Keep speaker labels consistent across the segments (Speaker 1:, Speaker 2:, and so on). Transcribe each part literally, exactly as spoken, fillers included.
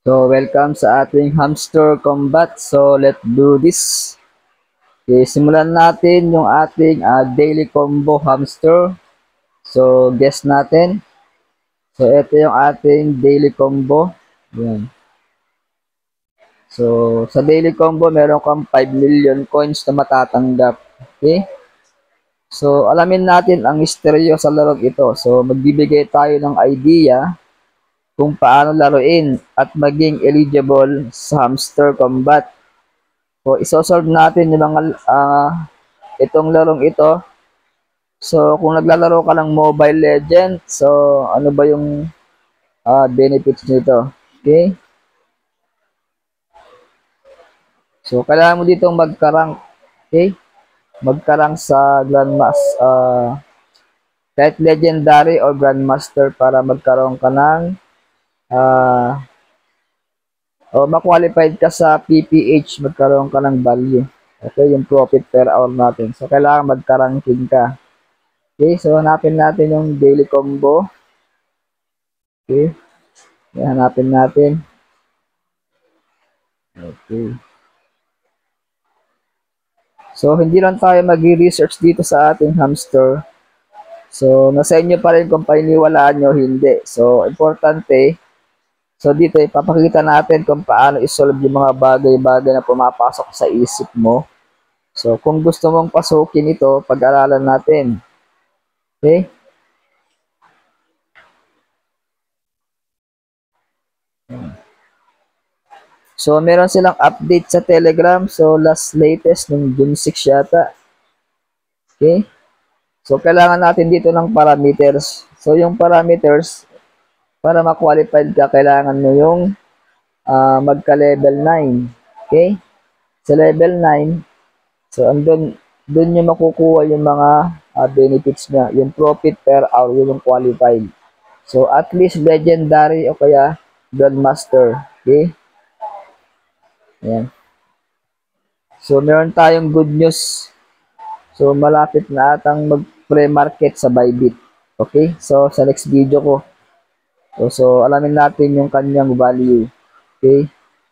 Speaker 1: So, welcome sa ating hamster combat. So, let's do this. Okay, simulan natin yung ating uh, daily combo hamster. So, guess natin. So, ito yung ating daily combo. Yan. So, sa daily combo, meron kang five million coins na matatanggap. Okay? So, alamin natin ang misteryo sa larong ito. So, magbibigay tayo ng idea kung paano laruin at maging eligible sa hamster combat. So, isosolve natin yung mga uh, itong larong ito. So, kung naglalaro ka ng Mobile Legends, so ano ba yung uh, benefits nito? Okay? So, kailangan mo ditong magkarang, okay? Magkarang sa Grandmas, uh, kahit Legendary or Grandmaster para magkaroon ka ng uh, o ma-qualified ka sa P P H, magkaroon ka ng value. Okay, yung profit per hour natin. So, kailangan magka-ranking ka. Okay, so hanapin natin yung daily combo. Okay, hanapin natin. Okay. So, hindi lang tayo mag-research dito sa ating hamster. So, nasa inyo pa rin kung paniniwalaan nyo, hindi. So, importante, so dito, ipapakita natin kung paano isolve yung mga bagay-bagay na pumapasok sa isip mo. So, kung gusto mong pasukin ito, pag-aralan natin. Okay? So, meron silang update sa Telegram. So, last latest nung June six yata. Okay? So, kailangan natin dito ng parameters. So, yung parameters, para ma-qualified ka, kailangan mo yung uh, magka-level nine. Okay? Sa level nine, so, andun, dun yung makukuha yung mga uh, benefits niya. Yung profit per hour, yung qualified. So, at least legendary o kaya grandmaster. Okay? Ayan. So, meron tayong good news. So, malapit na atang mag-pre-market sa Bybit. Okay? So, sa next video ko. So, so, alamin natin yung kanyang value. Okay?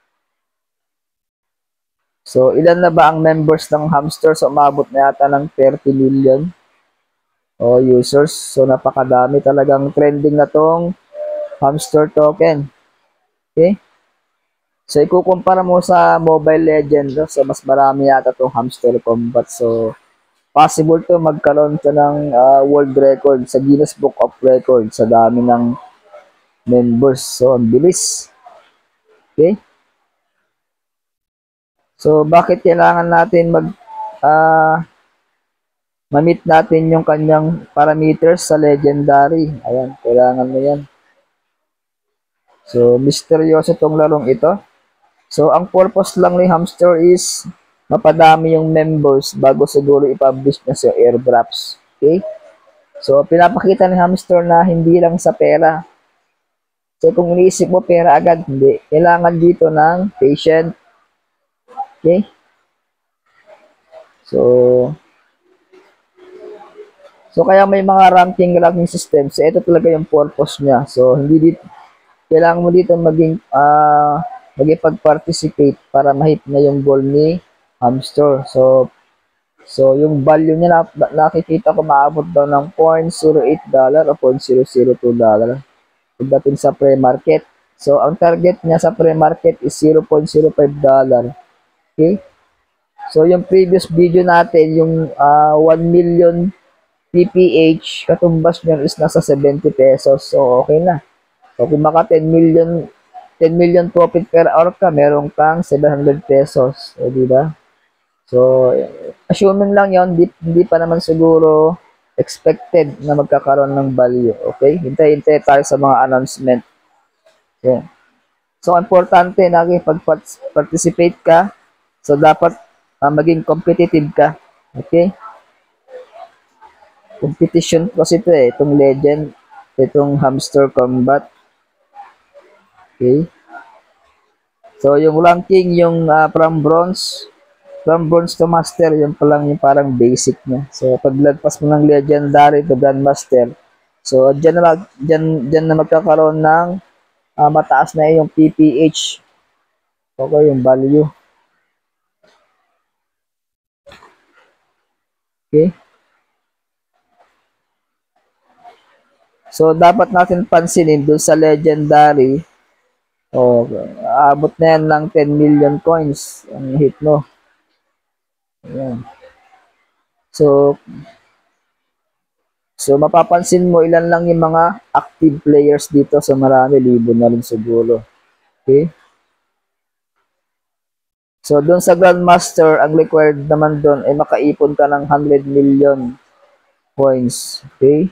Speaker 1: So, ilan na ba ang members ng hamster? So, umabot na yata ng thirty million o users. So, napakadami. Talagang trending na tong hamster token. Okay? So, ikukumpara mo sa Mobile Legends. So, mas marami yata tong hamster combat. So, possible to magkaroon ka ng uh, world record sa Guinness Book of Records sa dami ng members. So, ang bilis. Okay? So, bakit kailangan natin mag uh, ma-meet natin yung kanyang parameters sa Legendary? Ayan, kailangan mo yan. So, misteryoso tong larong ito. So, ang purpose lang ni hamster is mapadami yung members bago siguro i-publish na sa airdrops. Okay? So, pinapakita ni hamster na hindi lang sa pera. So, kung iniisip mo pera agad, hindi. Kailangan dito ng patient. Okay? So, so kaya may mga ranking ranking system. So, ito talaga yung purpose niya. So, hindi dito, kailangan mo dito maging, ah, uh, magipag-participate para ma-hit na yung goal ni hamster. So, so yung value niya na, nakikita ko maabot daw ng zero point zero eight dollar o zero point zero zero two dollar pagdating sa pre-market. So, ang target niya sa pre-market is zero point zero five dollar. Okay? So, yung previous video natin, yung uh, one million P P H, katumbas niyan is nasa seventy pesos. So, okay na. So, kung maka ten million ten million profit per hour ka, meron kang seven hundred pesos. O, diba? So, assuming lang yon, hindi, hindi pa naman siguro expected na magkakaroon ng value. Okay? Hintay-hintay tayo sa mga announcement. Okay. So, importante na pag-participate ka. So, dapat uh, maging competitive ka. Okay? Competition kasi ito eh. Itong legend, itong hamster combat. Okay. So, yung ranking, yung uh, from bronze, from bronze to master, yung palang yung parang basic niya. So, paglagpas mo ng legendary to grandmaster, so, dyan na, dyan, dyan na magkakaroon ng uh, mataas na yung P P H. Okay, yung value. Okay. So, dapat natin pansinin dun sa legendary, oh, abot na yan ng ten million coins ang hit mo. Ayan. So, so mapapansin mo ilan lang yung mga active players dito. So, marami, libo na rin siguro. Okay. So, dun sa Grandmaster, ang required naman dun ay makaipon ka ng one hundred million coins. Okay.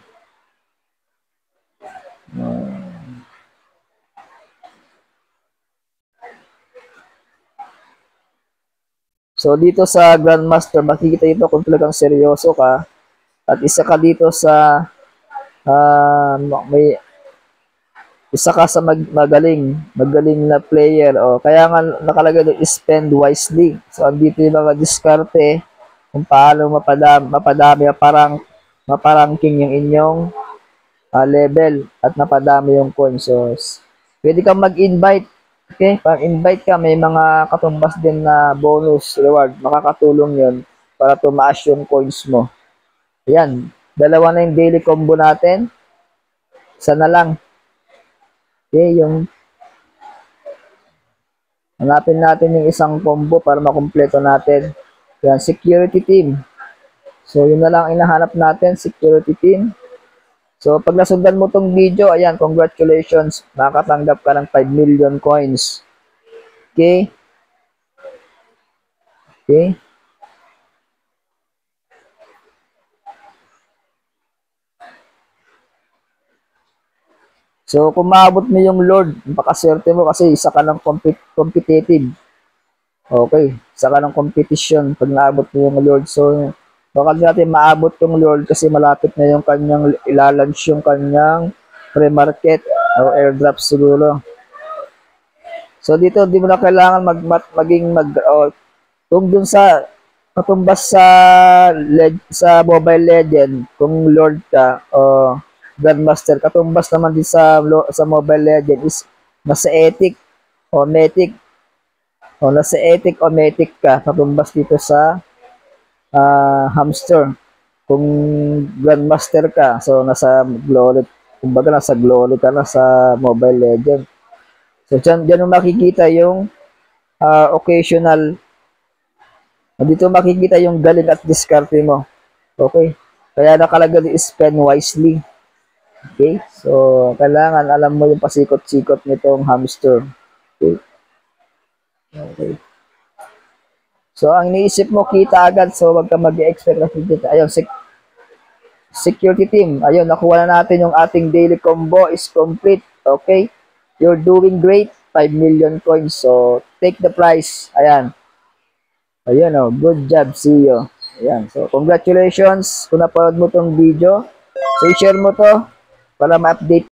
Speaker 1: So, dito sa Grandmaster, makikita dito kung talagang seryoso ka. At isa ka dito sa uh, may isa ka sa mag, magaling, magaling na player. O, kaya nga nakalagay doon, spend wisely. So, andito yung mga diskarte kung paano mapadami, mapadami parang maparangking yung inyong uh, level at napadami yung coins. So, pwede kang mag-invite. Okay? Pag invite ka, may mga katumbas din na bonus reward. Makakatulong yun para tumaas yung coins mo. Ayan. Dalawa na yung daily combo natin. Isa na lang. Okay, yung hanapin natin yung isang combo para makumpleto natin. Yan, security team. So, yun na lang inahanap natin, security team. So, pag nasundan mo tong video, ayan, congratulations. Makakatanggap ka ng five million coins. Okay? Okay? So, kung maabot mo yung Lord, pakaswerte mo kasi isa ka ng compet competitive. Okay, isa ka ng competition pag naabot mo yung Lord. So, baka natin maabot yung Lord kasi malapit na yung kanyang ilalunch yung kanyang pre-market o airdrop siguro. So, dito, di mo na kailangan mag, mag maging mag, oh, kung dun sa, katumbas sa, leg, sa Mobile Legend, kung Lord ka, o, oh, Grandmaster, katumbas naman din sa sa Mobile Legend is nasa Ethic o Mythic. O nasa Ethic o Mythic ka, katumbas dito sa uh, Hamster. Kung Grandmaster ka, so nasa Glory, kumbaga nasa Glory ka na sa Mobile Legend. So dyan, dyan mo makikita yung uh, occasional. Dito makikita yung galing at diskarte mo. Okay? Kaya nakalagay spend wisely. Okay? So, kailangan alam mo yung pasikot-sikot nitong hamster. Okay? Okay. So, ang iniisip mo, kita agad. So, wag ka mag-expect na dito. Ayun, sec security team. Ayun, nakuha na natin yung ating daily combo is complete. Okay? You're doing great. five million coins. So, take the prize. Ayan. Ayun, oh. Good job. See you. Ayan. So, congratulations kung napanood mo tong video. So, i-share mo to para ma-update